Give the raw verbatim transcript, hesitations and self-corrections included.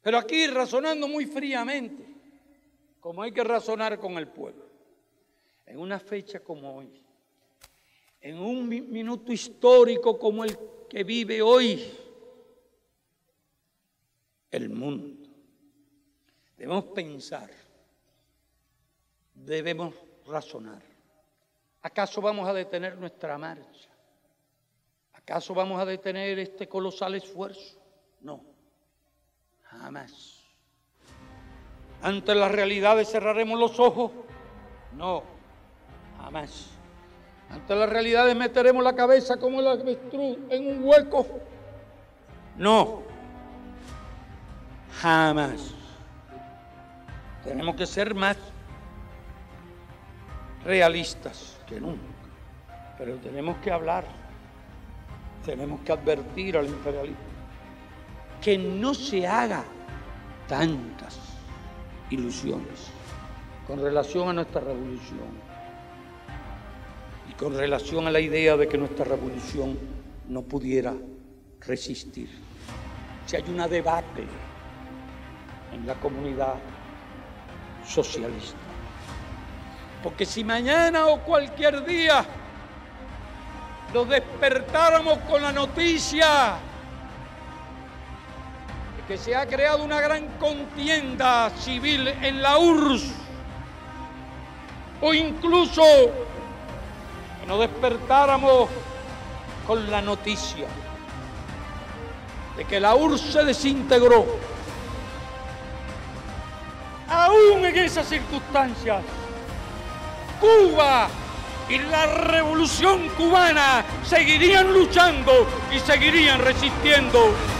Pero aquí razonando muy fríamente, como hay que razonar con el pueblo, en una fecha como hoy, en un minuto histórico como el que vive hoy el mundo, debemos pensar, debemos razonar. ¿Acaso vamos a detener nuestra marcha? ¿Acaso vamos a detener este colosal esfuerzo? No, jamás. ¿Ante las realidades cerraremos los ojos? No, jamás. ¿Ante las realidades meteremos la cabeza como el avestruz en un hueco? No, jamás. Tenemos que ser más realistas que nunca, pero tenemos que hablar, tenemos que advertir al imperialismo que no se haga tantas ilusiones con relación a nuestra revolución y con relación a la idea de que nuestra revolución no pudiera resistir. Si hay una debacle en la comunidad socialista, porque si mañana o cualquier día nos despertáramos con la noticia de que se ha creado una gran contienda civil en la U R S S, o incluso que nos despertáramos con la noticia de que la U R S S se desintegró, aún en esas circunstancias, Cuba y la revolución cubana seguirían luchando y seguirían resistiendo.